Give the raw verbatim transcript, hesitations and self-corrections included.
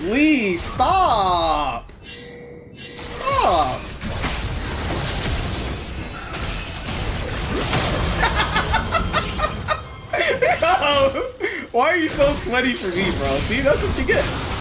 Lee, stop! Stop! Why are you so sweaty for me, bro? See, that's what you get.